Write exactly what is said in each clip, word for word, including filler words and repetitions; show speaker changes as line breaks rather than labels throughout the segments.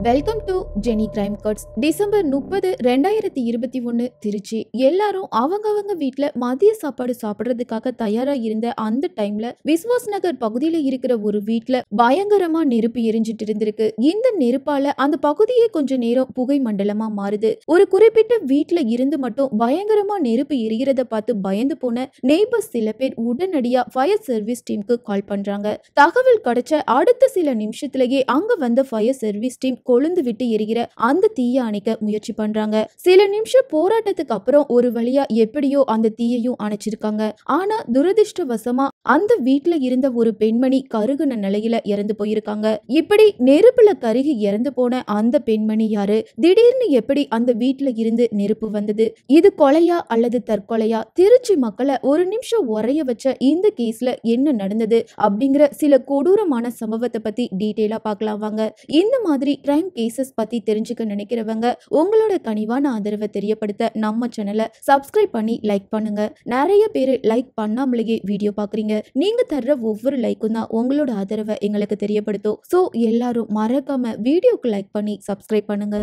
Welcome to Jeni crime cuts. December முப்பது ரெண்டாயிரத்தி இருபத்தி ஒன்னு திருச்சி. எல்லாரும் அவங்கவங்க வீட்டுல மதிய சாப்பாடு சாப்பிடுறதுக்காக தயாரா இருந்த அந்த டைம்ல விஸ்வாஸ் நகர் பகுதியில இருக்கிற ஒரு வீட்டுல பயங்கரமா நெருப்பு எரிஞ்சிட்டு இருந்திருக்கு. இந்த நெருப்பால அந்த பகுதியே கொஞ்ச நேரம் புகை மண்டலமா மாறுது. ஒரு குறிப்பிட்ட வீட்டுல இருந்து மட்டும் பயங்கரமா நெருப்பு எரிகிறத பார்த்து பயந்து போன நெய்பர்ஸ் சில பேர் உடனடியா ஃபயர் சர்வீஸ் டீமுக்கு கால் பண்றாங்க. தகவல் கிடைச்ச அடுத்த சில நிமிஷத்திலேயே அங்க வந்த ஃபயர் சர்வீஸ் டீம் கொழுந்து விட்டு எரிகிற அந்த தீயை அணைக்க முயற்சி பண்றாங்க. சில நிமிஷம் போராட்டத்துக்கு அப்புறம் ஒரு வழியா எப்படியோ அந்த தீயையும் அணைச்சிருக்காங்க. ஆனா துரதிர்ஷ்டவசமா அந்த வீட்டுல இருந்த ஒரு பெண்மணி கருகுன நிலையில இறந்து போயிருக்காங்க. இப்படி நெருப்புல கருகி இறந்து போன அந்த பெண்மணி யாரு? திடீர்னு எப்படி அந்த வீட்டுல இருந்து நெருப்பு வந்தது? இது கொலையா அல்லது தற்கொலையா? திருச்சி மக்களை ஒரு நிமிஷம் உரைய வச்ச இந்த கேஸ்ல என்ன நடந்தது அப்படிங்கிற சில கொடூரமான சம்பவத்தை பத்தி டீடைலா பார்க்கலாம் வாங்க. இந்த மாதிரி கிரைம் கேசஸ் பத்தி தெரிஞ்சுக்க நினைக்கிறவங்க உங்களோட கனிவான ஆதரவை தெரியப்படுத்த நம்ம சேனலை சப்ஸ்கிரைப் பண்ணி லைக் பண்ணுங்க. நிறைய பேரு லைக் பண்ணாமலேயே வீடியோ பாக்குறீங்க. நீங்க தர்ற ஒவ்வொரு லைக்கும் தான் உங்களோட ஆதரவை எங்களுக்கு தெரியப்படுத்தும். சோ எல்லாரும் மறக்காம வீடியோக்கு லைக் பண்ணி சப்ஸ்கிரைப் பண்ணுங்க.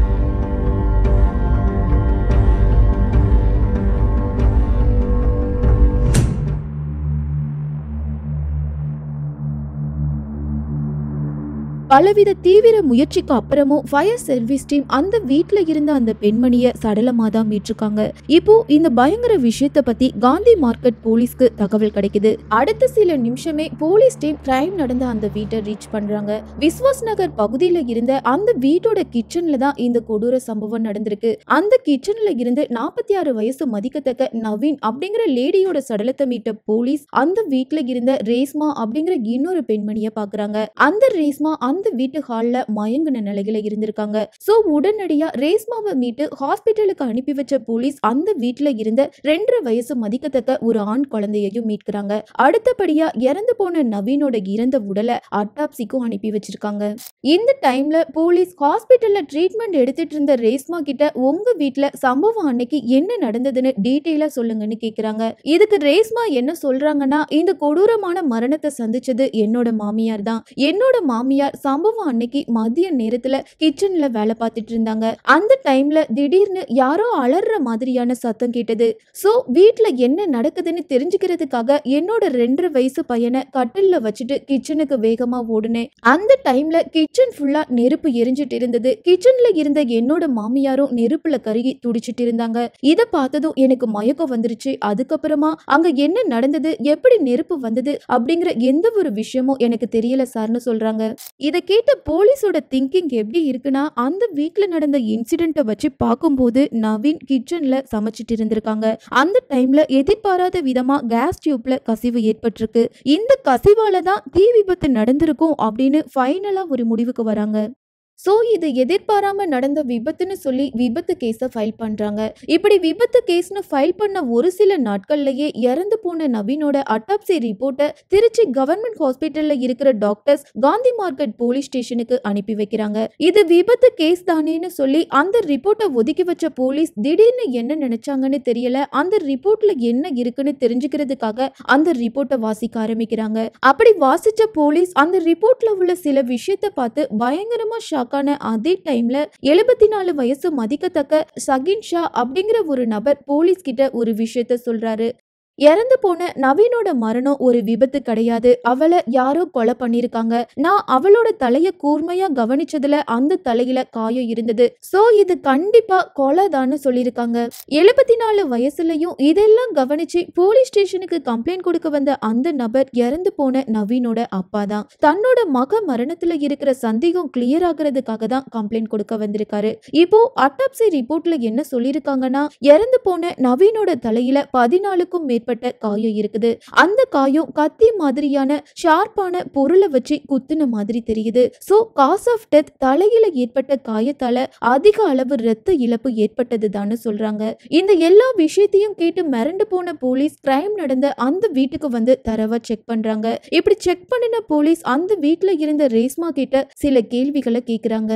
பலவித தீவிர முயற்சிக்கு அப்புறமும் ஃபயர் சர்வீஸ் டீம் அந்த வீட்டுல இருந்த அந்த பெண்மணிய சடலமா தான் மீட்டிருக்காங்க. இப்போ இந்த பயங்கர விஷயத்தை பத்தி காந்தி மார்க்கெட் போலீஸ்க்கு தகவல் கிடைக்குது. அடுத்த சில நிமிஷமே போலீஸ் டீம் கிரைம் நடந்த அந்த வீட்டை ரீச் பண்றாங்க. விஸ்வாஸ் நகர் பகுதியில இருந்த அந்த வீட்டோட கிச்சன்ல தான் இந்த கொடூர சம்பவம் நடந்திருக்கு. அந்த கிச்சன்ல இருந்து நாற்பத்தி ஆறு வயசு மதிக்கத்தக்க நவீன் அப்படிங்கிற லேடியோட சடலத்தை மீட்ட போலீஸ் அந்த வீட்டுல இருந்த ரேஸ்மா அப்படிங்கிற இன்னொரு பெண்மணிய பாக்குறாங்க. அந்த ரேஸ்மா அந்த வீட்டு ஹால்ல மயங்கின நிலையில இருந்திருக்காங்க. சோ உடனடியா ரேஸ்மாவை மீட்டு ஹாஸ்பிட்டலுக்கு அனுப்பி வச்ச போலீஸ் அந்த வீட்டுல இருந்த ரெண்டரை வயசு மதிக்கத்தக்க ஒரு ஆண் குழந்தையையும் மீட்கிறாங்க. அடுத்தபடியா இறந்து போன நவீனோட இறந்த உடலை அட்டாப்சிக்கும் அனுப்பி வச்சிருக்காங்க. இந்த டைம்ல போலீஸ் ஹாஸ்பிட்டல்ல ட்ரீட்மெண்ட் எடுத்துட்டு இருந்த ரேஸ்மா கிட்ட உங்க வீட்டுல சம்பவம் அன்னைக்கு என்ன நடந்ததுன்னு டீடைலா சொல்லுங்கன்னு கேக்குறாங்க. இதுக்கு ரேஸ்மா என்ன சொல்றாங்கன்னா, இந்த கொடூரமான மரணத்தை சந்திச்சது என்னோட மாமியார் தான். என்னோட மாமியார் சம்பவம் அன்னைக்கு மதிய நேரத்துல கிச்சன்ல வேலை பார்த்துட்டு இருந்தாங்க. அந்த டைம்ல திடீர்னு யாரோ அலற மாதிரியான சத்தம் கேட்டது. சோ வீட்டுல என்ன நடக்குதுன்னு தெரிஞ்சுக்கிறதுக்காக என்னோட ரெண்டரை வயசு பையனை கட்டில்ல வச்சுட்டு கிச்சனுக்கு வேகமா ஓடுனேன். அந்த டைம்ல கிச்சன் ஃபுல்லா நெருப்பு எரிஞ்சிட்டு இருந்தது. கிச்சன்ல இருந்த என்னோட மாமியாரும் நெருப்புல கருகி துடிச்சிட்டு இருந்தாங்க. இத பார்த்ததும் எனக்கு மயக்கம் வந்துருச்சு. அதுக்கப்புறமா அங்க என்ன நடந்தது, எப்படி நெருப்பு வந்தது அப்படிங்கிற எந்த ஒரு விஷயமும் எனக்கு தெரியல சார்னு சொல்றாங்க. இத கேட்ட போலீஸோட திங்கிங் எப்படி இருக்குன்னா, அந்த வீட்ல நடந்த இன்சிடென்ட்டை வச்சு பார்க்கும்போது நவீன் கிச்சன்ல சமைச்சிட்டு இருந்திருக்காங்க. அந்த டைம்ல எதிர்பாராத விதமா கேஸ் டியூப்ல கசிவு ஏற்பட்டிருக்கு. இந்த கசிவால தான் தீ விபத்து நடந்திருக்கும் அப்படின்னு ஃபைனலா ஒரு முடிவுக்கு வராங்க. சோ இது எதிர்பாராம நடந்த விபத்துன்னு சொல்லி விபத்து கேஸை ஃபைல் பண்றாங்க. இப்படி விபத்து கேஸ்னு ஃபைல் பண்ண ஒரு சில நாட்கள்லயே இறந்து போன நவீனோட அட்டாப்சி ரிப்போர்ட்டை திருச்சி கவர்மெண்ட் ஹாஸ்பிட்டல்ல இருக்கிற டாக்டர்ஸ் காந்தி மார்க்கெட் போலீஸ் ஸ்டேஷனுக்கு அனுப்பி வைக்கிறாங்க. இது விபத்து கேஸ் தானேன்னு சொல்லி அந்த ரிப்போர்ட்டை ஒதுக்கி வச்ச போலீஸ் திடீர்னு என்ன நினைச்சாங்கன்னு தெரியல, அந்த ரிப்போர்ட்ல என்ன இருக்குன்னு தெரிஞ்சுக்கிறதுக்காக அந்த ரிப்போர்ட்டை வாசிக்க ஆரம்பிக்கிறாங்க. அப்படி வாசிச்ச போலீஸ் அந்த ரிப்போர்ட்ல உள்ள சில விஷயத்தை பார்த்து பயங்கரமா ஷாக். அதே டைம்ல எழுபத்தி நாலு வயசு மதிக்கத்தக்க சகின் ஷா அப்படிங்கிற ஒரு நபர் போலீஸ் கிட்ட ஒரு விஷயத்த சொல்றாரு. இறந்து போன நவீனோட மரணம் ஒரு விபத்து கிடையாது, அவளை யாரோ கொலை பண்ணிருக்காங்க. நான் அவளோட தலைய கூர்மையா கவனிச்சதுல அந்த தலையில காயம் இருந்தது. சோ இது கண்டிப்பா கொலைதான்னு சொல்லிருக்காங்க. எழுபத்தி நாலு வயசுலயும் இதெல்லாம் கவனிச்சு போலீஸ் ஸ்டேஷனுக்கு கம்ப்ளைண்ட் கொடுக்க வந்த அந்த நபர் இறந்து போன நவீனோட அப்பா தான். தன்னோட மக மரணத்துல இருக்கிற சந்தேகம் கிளியர் ஆகுறதுக்காக தான் கம்ப்ளைண்ட் கொடுக்க வந்திருக்காரு. இப்போ அட்டாப்சி ரிப்போர்ட்ல என்ன சொல்லிருக்காங்கன்னா, இறந்து போன நவீனோட தலையில பதினாலுக்கும் மேற்பட்ட காயம் இருக்குது. அந்த காயம் கத்தி மாதிரியான ஷார்ப்பான பொருளை வச்சு குத்துன மாதிரி தெரியுது. சோ காஸ் ஆஃப் டெத் தலையில ஏற்பட்ட காயத்தால அதிக அளவு ரத்த இழப்பு ஏற்பட்டதுதான் சொல்றாங்க. இந்த எல்லா விஷயத்தையும் கேட்டு மிரண்டு போன போலீஸ் கிரைம் நடந்த அந்த வீட்டுக்கு வந்து தரவா செக் பண்றாங்க. இப்படி செக் பண்ணின போலீஸ் அந்த வீட்டுல இருந்த ரேஸ்மா கிட்ட சில கேள்விகளை கேக்குறாங்க.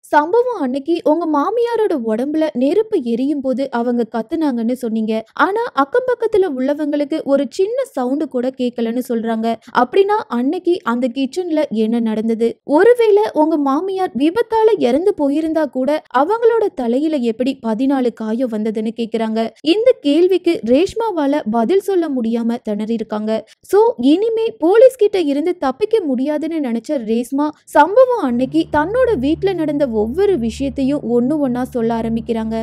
சம்பவம் அன்னைக்கு உங்க மாமியாரோட உடம்புல நெருப்பு எரியும் போது அவங்க கத்துனாங்கன்னு சொன்னீங்க. ஆனா அக்கம் பக்கத்துல உள்ளவங்களுக்கு ஒரு சின்ன சவுண்டு கூட கேட்கலன்னு சொல்றாங்க. அப்படின்னா அன்னைக்கு அந்த கிச்சன்ல என்ன நடந்தது? ஒருவேளை உங்க மாமியார் விபத்தால இறந்து போயிருந்தா கூட அவங்களோட தலையில எப்படி பதினாலு காயம் வந்ததுன்னு கேக்குறாங்க. இந்த கேள்விக்கு ரேஷ்மாவால பதில் சொல்ல முடியாம திணறி இருக்காங்க. சோ இனிமே போலீஸ் கிட்ட இருந்து தப்பிக்க முடியாதுன்னு நினைச்ச ரேஷ்மா சம்பவம் அன்னைக்கு தன்னோட வீட்டுல நடந்த ஒவ்வொரு விஷயத்தையும் ஒண்ணு ஒண்ணா சொல்ல ஆரம்பிக்கிறாங்க.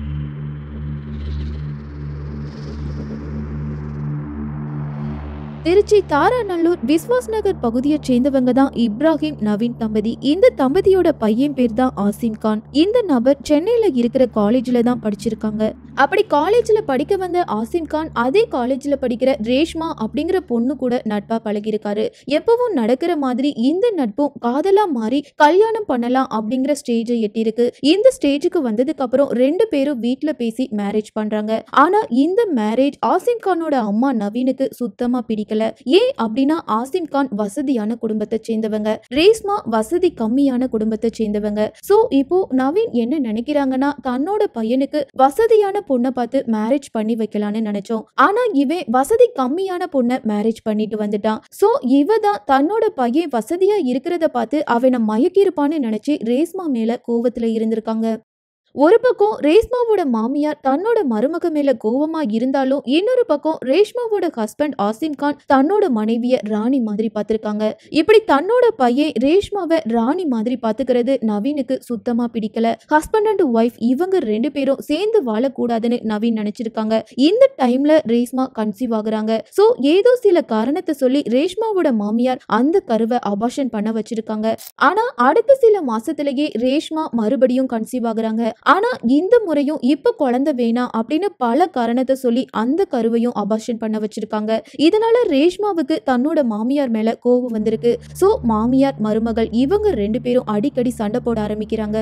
திருச்சி தாராநல்லூர் விஸ்வாஸ் நகர் பகுதியை சேர்ந்தவங்க தான் இப்ராஹிம் நவீன் தம்பதி. இந்த தம்பதியோட பையன் பேர் தான் ஆசிம் கான். இந்த நபர் சென்னையில இருக்கிற காலேஜ்ல தான் படிச்சிருக்காங்க. அப்படி காலேஜ்ல படிக்க வந்த ஆசிம் கான் அதே காலேஜ்ல படிக்கிற ரேஷ்மா அப்படிங்கிற பொண்ணு கூட நட்பா பழகிருக்காரு. எப்பவும் நடக்கிற மாதிரி இந்த நட்பும் காதலா மாறி கல்யாணம் பண்ணலாம் அப்படிங்கிற ஸ்டேஜை எட்டிருக்கு. இந்த ஸ்டேஜுக்கு வந்ததுக்கு அப்புறம் ரெண்டு பேரும் வீட்டுல பேசி மேரேஜ் பண்றாங்க. ஆனா இந்த மேரேஜ் ஆசிம் கானோட அம்மா நவீனுக்கு சுத்தமா பிடிக்கல. ஏன் அப்படின்னா ஆசிம் கான் வசதியான குடும்பத்தை சேர்ந்தவங்க, ரேஷ்மா வசதி கம்மியான குடும்பத்தை சேர்ந்தவங்க. சோ இப்போ நவீன் என்ன நினைக்கிறாங்கன்னா தன்னோட பையனுக்கு வசதியான பொண்ணை பார்த்து மேரேஜ் பண்ணி வைக்கலான்னு நினைச்சோம். ஆனா இவன் வசதி கம்மியான பொண்ணை மேரேஜ் பண்ணிட்டு வந்துட்டான். சோ இவ தான் தன்னோட பையன் வசதியா இருக்கிறத பார்த்து அவனை மயக்கிருப்பான்னு நினைச்சு ரேஷ்மா மேல கோவத்துல இருந்திருக்காங்க. ஒரு பக்கம் ரேஷ்மாவோட மாமியார் தன்னோட மருமக மேல கோவமா இருந்தாலும் இன்னொரு பக்கம் ரேஷ்மாவோட ஹஸ்பண்ட் ஆசிம் கான் தன்னோட மனைவிய ராணி மாதிரி பாத்துருக்காங்க. இப்படி தன்னோட பையன் ரேஷ்மாவை ராணி மாதிரி பாத்துக்கிறது நவீனுக்கு சுத்தமா பிடிக்கல. ஹஸ்பண்ட் அண்ட் ஒய்ஃப் இவங்க ரெண்டு பேரும் சேர்ந்து வாழக்கூடாதுன்னு நவீன் நினைச்சிருக்காங்க. இந்த டைம்ல ரேஷ்மா கன்சீவ் ஆகுறாங்க. சோ ஏதோ சில காரணத்தை சொல்லி ரேஷ்மாவோட மாமியார் அந்த கருவை அபார்ஷன் பண்ண வச்சிருக்காங்க. ஆனா அடுத்த சில மாசத்திலேயே ரேஷ்மா மறுபடியும் கன்சீவ் ஆகுறாங்க. ஆனா இந்த முறையும் இப்ப குழந்தை வேணாம் அப்படின்னு பல காரணத்தை சொல்லி அந்த கருவையும் அபார்ஷன் பண்ண வச்சிருக்காங்க. இதனால ரேஷ்மாவுக்கு தன்னோட மாமியார் மேல கோபம் வந்திருக்கு. சோ மாமியார் மருமகள் இவங்க ரெண்டு பேரும் அடிக்கடி சண்டை போட ஆரம்பிக்கிறாங்க.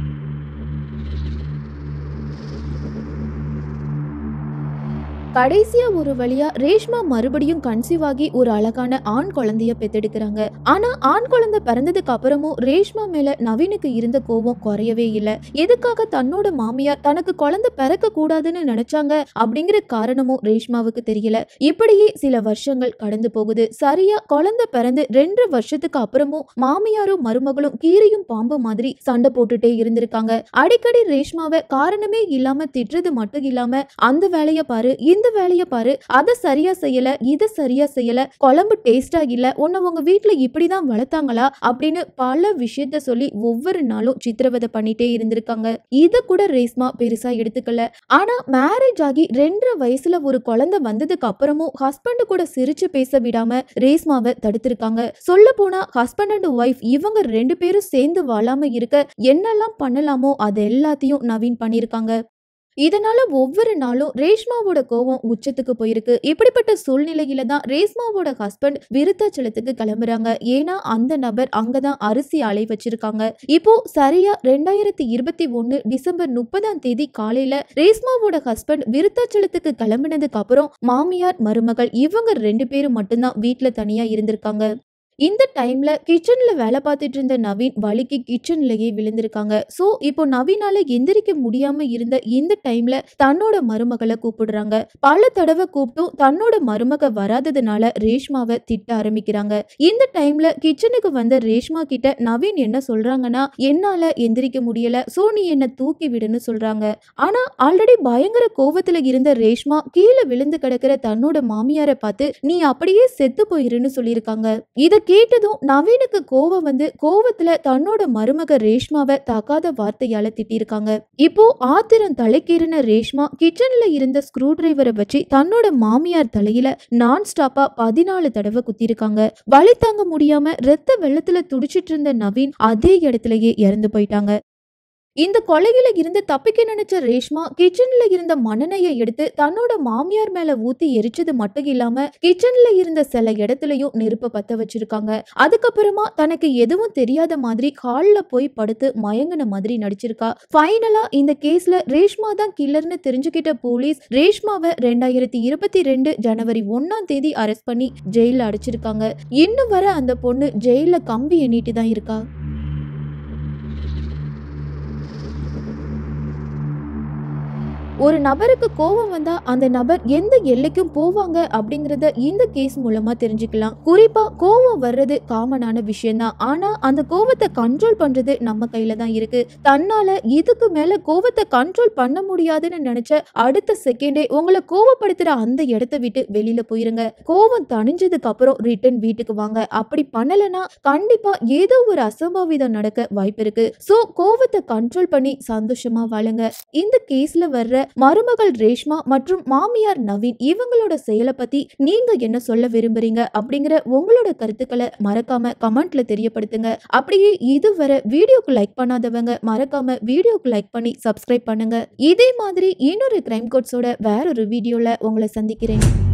கடைசியா ஒரு வழியா ரேஷ்மா மறுபடியும் கன்சீவ் ஆகி ஒரு அழகான ஆண் குழந்தைய பெத்தெடுக்கிறாங்க. ஆனா ஆண் குழந்தை பிறந்ததுக்கு அப்புறமும் ரேஷ்மா மேல நவீனுக்கு இருந்த கோபம் குறையவே இல்லை. எதுக்காக தன்னோட மாமியார் தனக்கு குழந்தை பிறக்க கூடாதுன்னு நினைச்சாங்க அப்படிங்கிற காரணமும் ரேஷ்மாவுக்கு தெரியல. இப்படியே சில வருஷங்கள் கடந்து போகுது. சரியா குழந்தை பிறந்து ரெண்டு வருஷத்துக்கு அப்புறமும் மாமியாரும் மருமகளும் கீரியும் பாம்பு மாதிரி சண்டை போட்டுட்டே இருந்திருக்காங்க. அடிக்கடி ரேஷ்மாவை காரணமே இல்லாம திட்டுறது மட்டும் இல்லாம அந்த வேலையை பாரு, இந்த வேலைய பாரு, அத சரியா செய்யல, இத சரியா செய்யல, குழம்பு டேஸ்டா இல்ல, உன்னை உங்க வீட்டுல இப்படிதான் வளர்த்தாங்களா அப்படின்னு பல விஷயத்த சொல்லி ஒவ்வொரு நாளும் சித்திரவதை பண்ணிட்டே இருந்திருக்காங்க. இத கூட ரேஷ்மா பெருசா எடுத்துக்கல. ஆனா மேரேஜ் ஆகி ரெண்டரை வயசுல ஒரு குழந்தை வந்ததுக்கு அப்புறமும் ஹஸ்பண்ட் கூட சிரிச்சு பேச விடாம ரேஷ்மாவை தடுத்திருக்காங்க. சொல்ல போனா ஹஸ்பண்ட் அண்ட் ஒய்ஃப் இவங்க ரெண்டு பேரும் சேர்ந்து வாழாம இருக்க என்னெல்லாம் பண்ணலாமோ அது எல்லாத்தையும் நவீன் பண்ணிருக்காங்க. இதனால ஒவ்வொரு நாளும் ரேஷ்மாவோட கோவம் உச்சத்துக்கு போயிருக்கு. இப்படிப்பட்ட சூழ்நிலையில தான் ரேஷ்மாவோட ஹஸ்பண்ட் விருத்தாச்சலத்துக்கு கிளம்புறாங்க. ஏன்னா அந்த நபர் அங்கதான் அரிசி ஆலை வச்சிருக்காங்க. இப்போ சரியா ரெண்டாயிரத்தி இருபத்தி ஒன்னு டிசம்பர் முப்பதாம் தேதி காலையில ரேஷ்மாவோட ஹஸ்பண்ட் விருத்தாச்சலத்துக்கு கிளம்பினதுக்கு அப்புறம் மாமியார் மருமகள் இவங்க ரெண்டு பேரும் மட்டும்தான் வீட்டுல தனியா இருந்திருக்காங்க. இந்த டைம்ல கிச்சன்ல வேலை பார்த்துட்டு இருந்த நவீன் வலிக்கு கிச்சன்லயே விழுந்திருக்காங்க. சோ இப்போ நவீனால எந்திரிக்க முடியாம இருந்த இந்த டைம்ல தன்னோட மருமகளை கூப்பிடுறாங்க. பல தடவை கூப்பிட்டும் தன்னோட மருமக வராததுனால ரேஷ்மாவை திட்ட ஆரம்பிக்கிறாங்க. இந்த டைம்ல கிச்சனுக்கு வந்த ரேஷ்மா கிட்ட நவீன் என்ன சொல்றாங்கன்னா, என்னால எந்திரிக்க முடியல, சோ நீ என்ன தூக்கி விடுன்னு சொல்றாங்க. ஆனா ஆல்ரெடி பயங்கர கோவத்துல இருந்த ரேஷ்மா கீழே விழுந்து கிடக்கிற தன்னோட மாமியாரை பார்த்து நீ அப்படியே செத்து போயிருன்னு சொல்லியிருக்காங்க. இத கேட்டதும் நவீனுக்கு கோவம் வந்து கோவத்துல தன்னோட மருமக ரேஷ்மாவை தகாத வார்த்தையால திட்டிருக்காங்க. இப்போ ஆத்திரம் தலைக்கேறின ரேஷ்மா கிச்சன்ல இருந்த ஸ்க்ரூ டிரைவரை வச்சு தன்னோட மாமியார் தலையில நான் ஸ்டாப்பா பதினாலு தடவை குத்திருக்காங்க. வலி தாங்க முடியாம ரத்த வெள்ளத்துல துடிச்சிட்டு இருந்த நவீன் அதே இடத்துலயே இறந்து போயிட்டாங்க. இந்த கொலையில இருந்து தப்பிக்க நினைச்ச ரேஷ்மா கிச்சன்ல இருந்த மண்ணெண்ணெயை எடுத்து தன்னோட மாமியார் மேல ஊத்தி எரிச்சது மட்டும் இல்லாம கிச்சன்ல இருந்த சில இடத்துலயும் நெருப்ப பத்த வச்சிருக்காங்க. அதுக்கப்புறமா தனக்கு எதுவும் தெரியாத மாதிரி ஹால்ல போய் படுத்து மயங்கின மாதிரி நடிச்சிருக்கா. ஃபைனலா இந்த கேஸ்ல ரேஷ்மா தான் கில்லர்னு தெரிஞ்சுக்கிட்ட போலீஸ் ரேஷ்மாவை ரெண்டாயிரத்தி இருபத்தி ரெண்டு ஜனவரி ஒன்னாம் தேதி அரெஸ்ட் பண்ணி ஜெயில அடைச்சிருக்காங்க. இன்னும் வர அந்த பொண்ணு ஜெயில கம்பி எண்ணிட்டு தான் இருக்கா. ஒரு நபருக்கு கோபம் வந்தா அந்த நபர் எந்த எல்லைக்கும் போவாங்க அப்படிங்கறத இந்த கேஸ் மூலமா தெரிஞ்சுக்கலாம். குறிப்பா கோபம் வர்றது காமனான விஷயம் தான். ஆனா அந்த கோபத்தை கண்ட்ரோல் பண்றது நம்ம கையில தான் இருக்கு. தன்னால இதுக்கு மேல கோபத்தை கண்ட்ரோல் பண்ண முடியாதுன்னு நினைச்ச அடுத்த செகண்டே உங்களை கோபப்படுத்துற அந்த இடத்தை விட்டு வெளியில போயிருங்க. கோபம் தணிஞ்சதுக்கு அப்புறம் ரிட்டர்ன் வீட்டுக்கு வாங்க. அப்படி பண்ணலனா கண்டிப்பா ஏதோ ஒரு அசம்பாவிதம் நடக்க வாய்ப்பு இருக்கு. சோ கோபத்தை கண்ட்ரோல் பண்ணி சந்தோஷமா வாழுங்க. இந்த கேஸ்ல வர்ற மருமகள் ரேஷ்மா மற்றும் மாமியார் நவீன் இவங்களோட செயலை பத்தி நீங்க என்ன சொல்ல விரும்புறீங்க அப்படிங்கிற உங்களோட கருத்துக்களை மறக்காம கமெண்ட்ல தெரியப்படுத்துங்க. அப்படியே இதுவரை வீடியோக்கு லைக் பண்ணாதவங்க மறக்காம வீடியோக்கு லைக் பண்ணி சப்ஸ்கிரைப் பண்ணுங்க. இதே மாதிரி இன்னொரு கிரைம் கோட்ஸோட வேற ஒரு வீடியோல உங்களை சந்திக்கிறேன்.